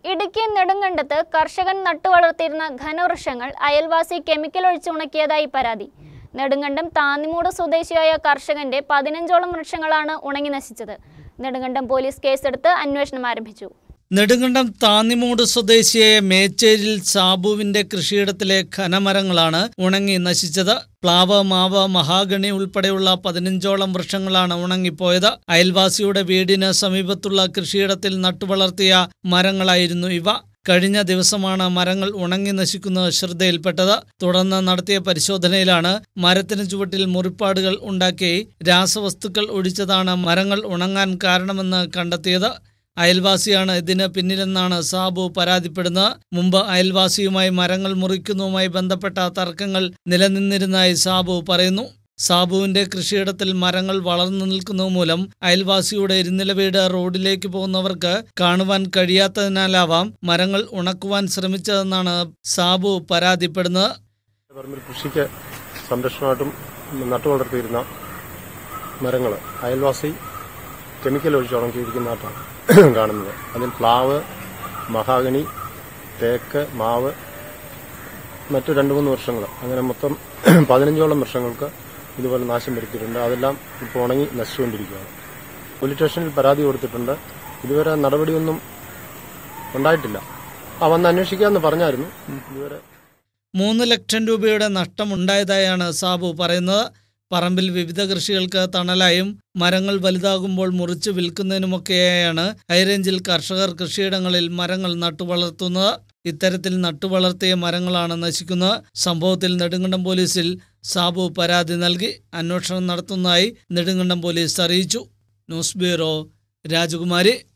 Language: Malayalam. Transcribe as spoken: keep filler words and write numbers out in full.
ഇടുക്കി നെടുങ്കണ്ടത്ത് കർഷകൻ നട്ടുവളർത്തിയിരുന്ന ഘനവൃക്ഷങ്ങൾ അയൽവാസി കെമിക്കൽ ഒഴിച്ചുണക്കിയതായി പരാതി. നെടുങ്കണ്ടം താന്നിമൂട് സ്വദേശിയായ കർഷകന്റെ പതിനഞ്ചോളം വൃക്ഷങ്ങളാണ് ഉണങ്ങി നശിച്ചത്. നെടുങ്കണ്ടം പോലീസ് കേസെടുത്ത് അന്വേഷണം ആരംഭിച്ചു. നെടുങ്കണ്ടം താന്നിമൂട് സ്വദേശിയായ മേച്ചേരിൽ സാബുവിന്റെ കൃഷിയിടത്തിലെ ഘനമരങ്ങളാണ് ഉണങ്ങി നശിച്ചത്. പ്ലാവ്, മാവ്, മഹാഗണി ഉൾപ്പെടെയുള്ള പതിനഞ്ചോളം വൃക്ഷങ്ങളാണ് ഉണങ്ങിപ്പോയത്. അയൽവാസിയുടെ വീടിന് സമീപത്തുള്ള കൃഷിയിടത്തിൽ നട്ടുവളർത്തിയ മരങ്ങളായിരുന്നു ഇവ. കഴിഞ്ഞ ദിവസമാണ് മരങ്ങൾ ഉണങ്ങി നശിക്കുന്നത് ശ്രദ്ധയിൽപ്പെട്ടത്. തുടർന്ന് നടത്തിയ പരിശോധനയിലാണ് മരത്തിന് ചുവട്ടിൽ മുറിപ്പാടുകൾ ഉണ്ടാക്കി രാസവസ്തുക്കൾ ഒഴിച്ചതാണ് മരങ്ങൾ ഉണങ്ങാൻ കാരണമെന്ന് കണ്ടെത്തിയത്. അയൽവാസിയാണ് ഇതിന് പിന്നിലെന്നാണ് സാബു പരാതിപ്പെടുന്നത്. മുമ്പ് അയൽവാസിയുമായി മരങ്ങൾ മുറിക്കുന്നതുമായി ബന്ധപ്പെട്ട തർക്കങ്ങൾ നിലനിന്നിരുന്നതായി സാബു പറയുന്നു. സാബുവിന്റെ കൃഷിയിടത്തിൽ മരങ്ങൾ വളർന്നു നിൽക്കുന്നത് മൂലം അയൽവാസിയുടെ ഇരുനില വീട് റോഡിലേക്ക് പോകുന്നവർക്ക് കാണുവാൻ കഴിയാത്തതിനാലാവാം മരങ്ങൾ ഉണക്കുവാൻ ശ്രമിച്ചതെന്നാണ് സാബു പരാതിപ്പെടുന്നത്. കൃഷിക്ക് സംരക്ഷണമായിട്ടും നട്ടുവളർത്തിയിരുന്ന മരങ്ങൾ അയൽവാസി കെമിക്കൽ ഒഴിച്ച് ഉണക്കിയിരിക്കുന്നതായിട്ടാണ് കാണുന്നത്. അതിൽ പ്ലാവ്, മഹാഗണി, തേക്ക്, മാവ്, മറ്റു രണ്ട് മൂന്ന് വൃക്ഷങ്ങൾ, അങ്ങനെ മൊത്തം പതിനഞ്ചോളം വൃക്ഷങ്ങൾക്ക് ഇതുപോലെ നാശം വരുത്തിയിട്ടുണ്ട്. അതെല്ലാം ഇപ്പോൾ ഉണങ്ങി നശിച്ചുകൊണ്ടിരിക്കുകയാണ്. പോലീസ് സ്റ്റേഷനിൽ പരാതി കൊടുത്തിട്ടുണ്ട്. ഇതുവരെ നടപടിയൊന്നും ഉണ്ടായിട്ടില്ല. ആ വന്ന് അന്വേഷിക്കാമെന്ന് പറഞ്ഞായിരുന്നു. ഇതുവരെ മൂന്ന് ലക്ഷം രൂപയുടെ നഷ്ടമുണ്ടായതായാണ് സാബു പറയുന്നത്. പറമ്പിൽ വിവിധ കൃഷികൾക്ക് തണലായും മരങ്ങൾ വലുതാകുമ്പോൾ മുറിച്ച് വിൽക്കുന്നതിനുമൊക്കെയായാണ് ഹൈറേഞ്ചിൽ കർഷകർ കൃഷിയിടങ്ങളിൽ മരങ്ങൾ നട്ടുവളർത്തുന്നത്. ഇത്തരത്തിൽ നട്ടുവളർത്തിയ മരങ്ങളാണ് നശിക്കുന്നത്. സംഭവത്തിൽ നെടുങ്കണ്ടം പോലീസിൽ സാബു പരാതി നൽകി. അന്വേഷണം നടത്തുന്നതായി നെടുങ്കണ്ടം പോലീസ് അറിയിച്ചു. ന്യൂസ് ബ്യൂറോ, രാജകുമാരി.